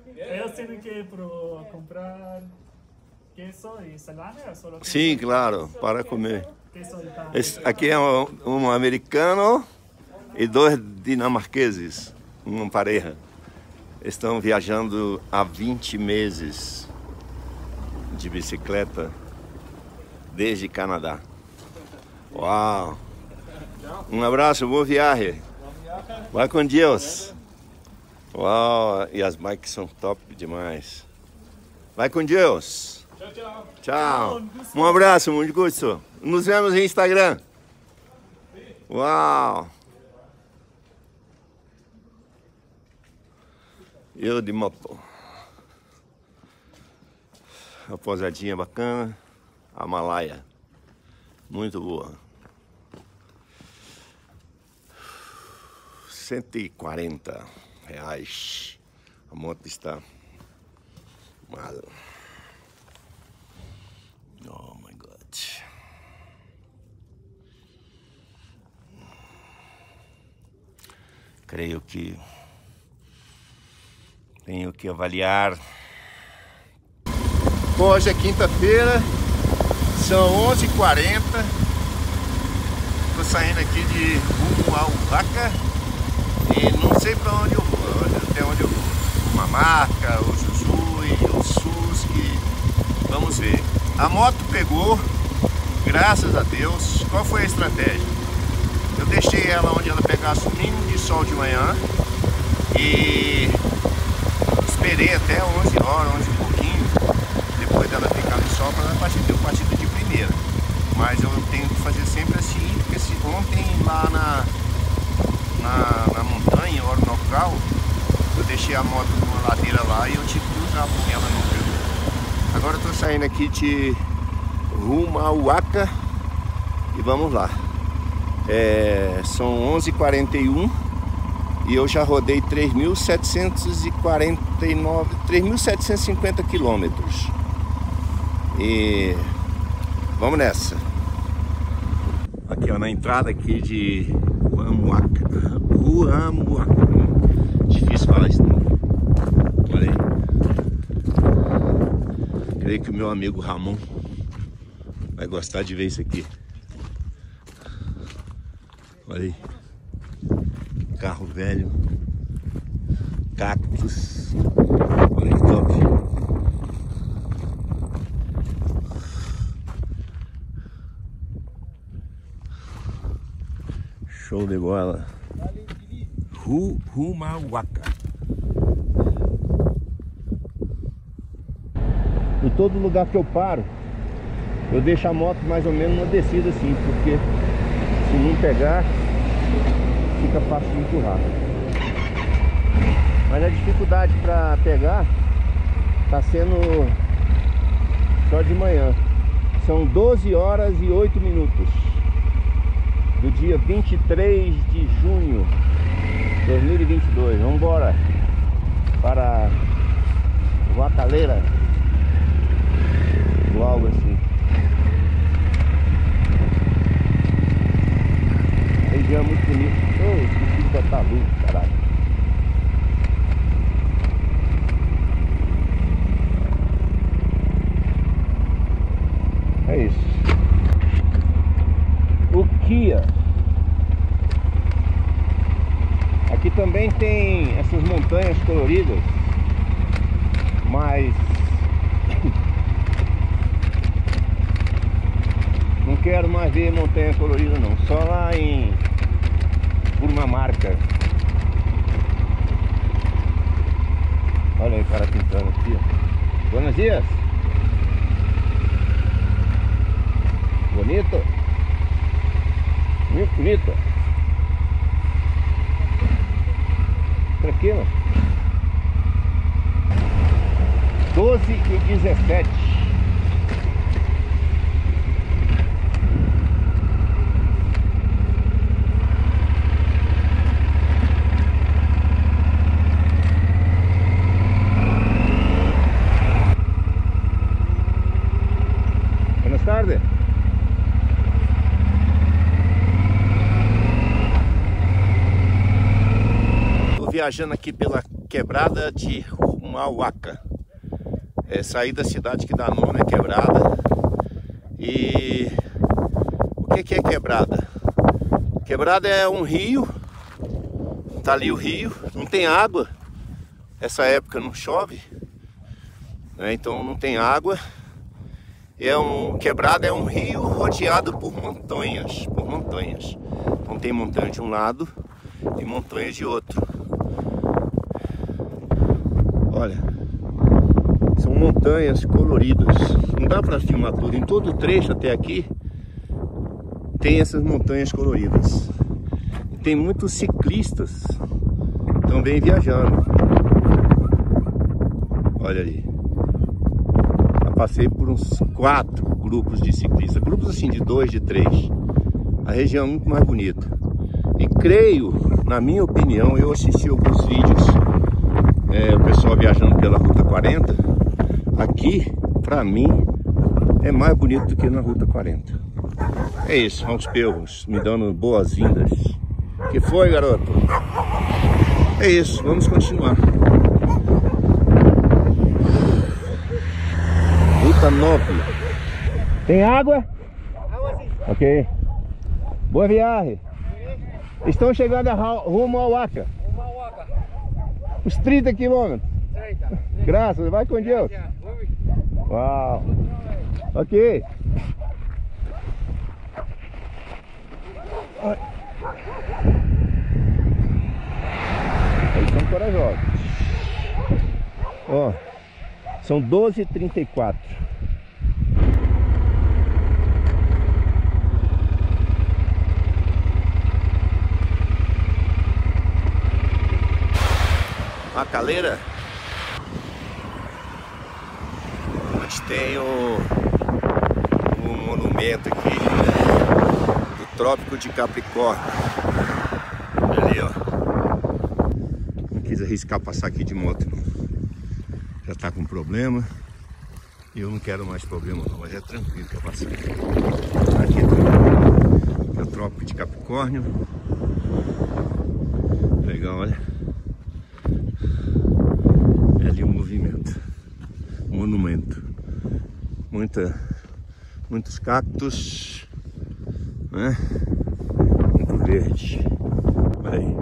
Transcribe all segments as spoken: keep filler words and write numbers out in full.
Eu tenho que ir para comprar queso e salame, ou só queso? Sim, claro, para comer. Queso de pan. Esse aqui é um, um americano e dois dinamarqueses, uma pareja. Estão viajando há vinte meses de bicicleta desde Canadá. Uau! Um abraço, boa viagem. Vai com Deus. Uau! E as bikes são top demais. Vai com Deus. Tchau, tchau. Tchau. Um abraço, muito gosto. Nos vemos no Instagram. Uau! Eu de moto. A pousadinha bacana. A Himalaia. Muito boa. cento e quarenta reais. A moto está mal. Oh my God. Creio que tenho que avaliar. Hoje é quinta-feira, são onze e quarenta. Estou saindo aqui de rumo ao Vaca e não sei para onde eu vou, até onde eu vou. Uma marca, o Jujuy, o Suzuki, vamos ver. A moto pegou, graças a Deus. Qual foi a estratégia? Eu deixei ela onde ela pegasse o mínimo de sol de manhã e esperei até onze horas, onze e pouquinho, depois dela ficar no sol para ela partir, deu partida de primeira. Mas eu tenho que fazer sempre assim, porque se ontem lá na, na, na montanha, hora no local, eu deixei a moto numa ladeira lá e eu tive que usar porque ela não pegou. Agora eu tô saindo aqui de rumo ao Vaca e vamos lá. É, são onze e quarenta e um e eu já rodei três mil setecentos e quarenta e nove, três mil setecentos e cinquenta quilômetros. E vamos nessa. Aqui ó, na entrada aqui de Huamuaca. Huamuaca. Difícil falar isso não. Olha aí. Creio que o meu amigo Ramon vai gostar de ver isso aqui. Olha aí. Carro velho. Cactus. Olha que top. Show de bola. Huamuaca. Em todo lugar que eu paro, eu deixo a moto mais ou menos numa descida assim, porque se não pegar, fica fácil de empurrar. Mas a dificuldade para pegar tá sendo só de manhã. São doze horas e oito minutos do dia vinte e três de junho de dois mil e vinte e dois. Vamos embora para Vacaleira. Logo assim. Região muito bonita. Oh, esqueci de botar a luz, caralho. É isso. O Kia. Aqui também tem essas montanhas coloridas, mas não quero mais ver montanha colorida não, só lá em Purmamarca. Olha aí o cara pintando aqui, ó. Buenos dias. Bonito. Muito bonito. Tranquilo. doze e dezessete. Buenas tardes. Estou viajando aqui pela quebrada de Rumauaca. É, saí da cidade que dá nome, é quebrada. E o que, que é quebrada? Quebrada é um rio. Tá ali o rio, não tem água. Essa época não chove, né? Então não tem água. É um quebrada é um rio rodeado por montanhas, por montanhas. Então tem montanha de um lado e montanha de outro. Olha, são montanhas coloridas. Não dá para filmar tudo. Em todo o trecho até aqui tem essas montanhas coloridas. E tem muitos ciclistas também viajando. Olha ali. Já passei por uns quatro grupos de ciclistas. Grupos assim de dois, de três. A região é muito mais bonita. E creio, na minha opinião, eu assisti alguns vídeos, é, o pessoal viajando pela Ruta quarenta. Aqui, pra mim, é mais bonito do que na Ruta quarenta. É isso, aos perros me dando boas-vindas. Que foi, garoto? É isso, vamos continuar. Ruta nove. Tem água? Ok. Boa viagem. Estão chegando a Rumauaca. Uns trinta quilômetros. Graças, vai com Deus. Uau. Ok. Eles são corajosos. Ó, são doze e trinta e quatro. A caleira, onde tem o, o monumento aqui, né, do Trópico de Capricórnio. Ali, ó. Não quis arriscar passar aqui de moto, não. Já tá com problema. E eu não quero mais problema, não. Mas é tranquilo que eu passei. Aqui é tranquilo. É o Trópico de Capricórnio. Legal, olha. É ali o movimento. O monumento. Muita, muitos cactos, né? Muito verde. Olha aí.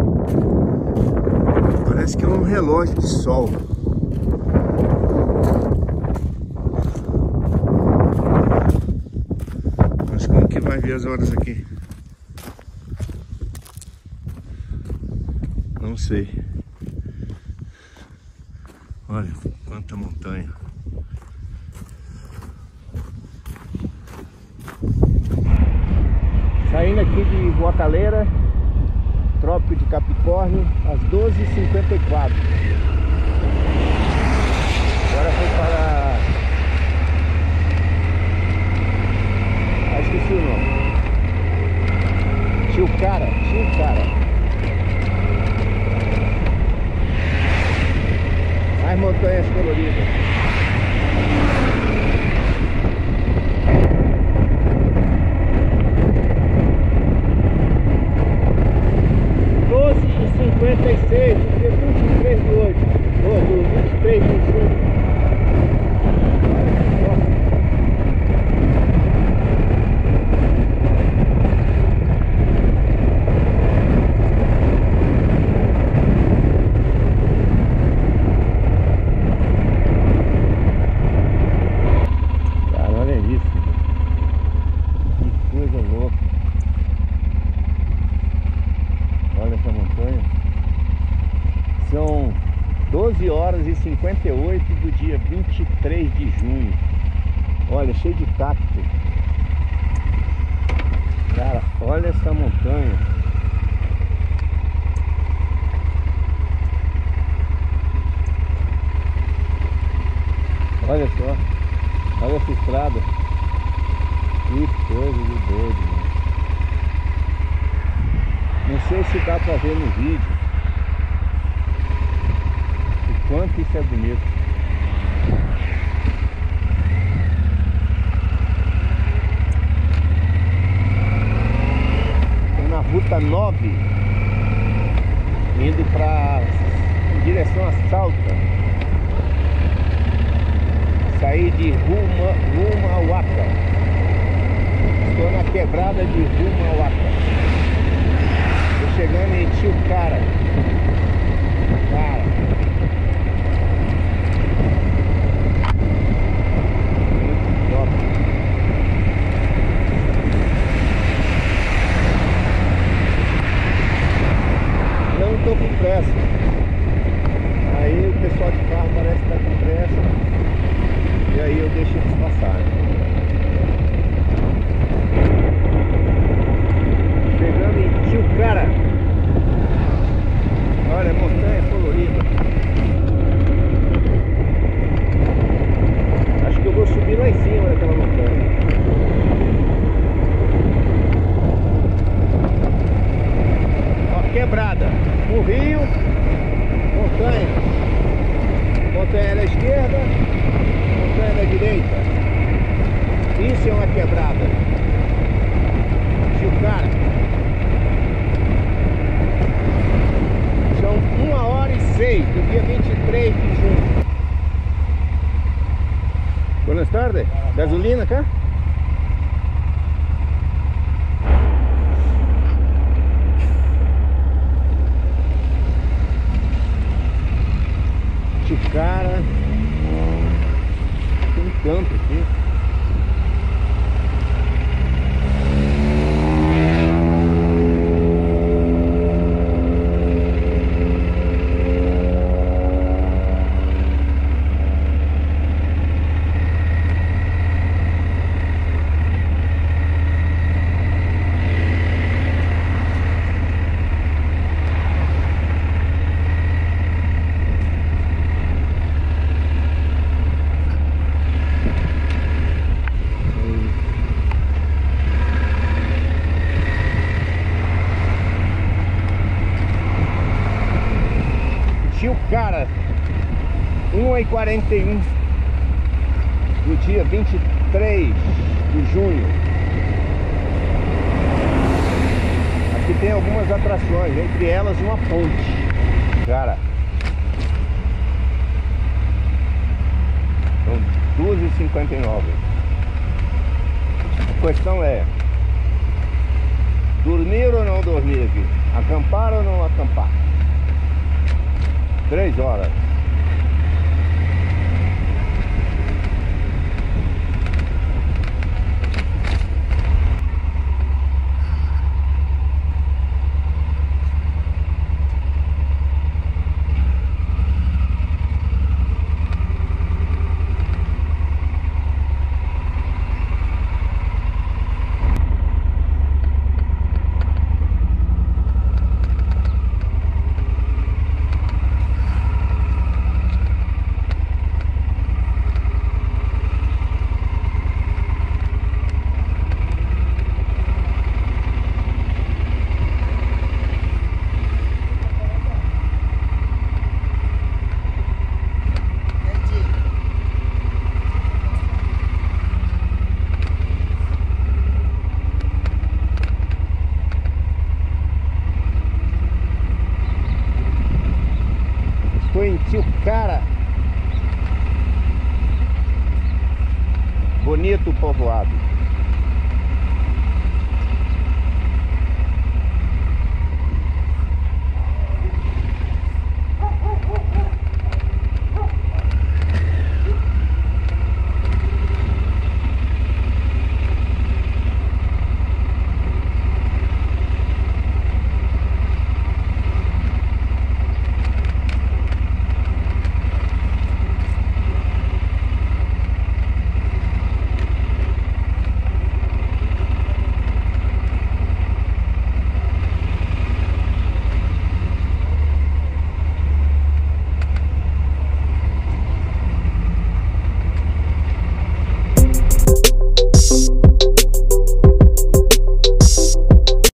Parece que é um relógio de sol. Mas como que vai ver as horas aqui? Não sei. Olha quanta montanha. Saindo aqui de Guacaleira, Trópico de Capricórnio, às doze e cinquenta e quatro. Agora foi para... Ah, esqueci o nome. Tilcara, Tilcara. Mais montanhas coloridas. doze e cinquenta e seis, dia vinte e três de hoje. Do vinte e três de junho. São doze horas e cinquenta e oito do dia vinte e três de junho. Olha, cheio de cacto. Cara, olha essa montanha. Olha só. Olha essa estrada. Que coisa de doido, mano. Não sei se dá pra ver no vídeo quanto isso é bonito. Estou na Ruta nove, indo para direção a Salta. Saí de Ruma, Rumauaca. Estou na quebrada de Rumauaca. Estou chegando em Tio Cara. Cara. Muito top. Não estou com pressa. Aí o pessoal de carro parece estar com pressa. E aí eu deixo eles passarem. Chegando em Tio Cara. Olha, montanha colorida. Acho que eu vou subir lá em cima daquela montanha. Ó, quebrada. Um rio, montanha. Montanha à esquerda, montanha da direita. Isso é uma quebrada. Tio Cara. São uma hora e seis do dia vinte e três de junho. Boas tardes. Gasolina cá? Tio Cara. Tem um campo aqui. Tio Cara, uma e quarenta e um do dia vinte e três de junho. Aqui tem algumas atrações, entre elas uma ponte. Cara, são duas e cinquenta e nove. A questão é: dormir ou não dormir aqui? Acampar ou não acampar? Três horas. Em Tio Cara. Bonito povoado.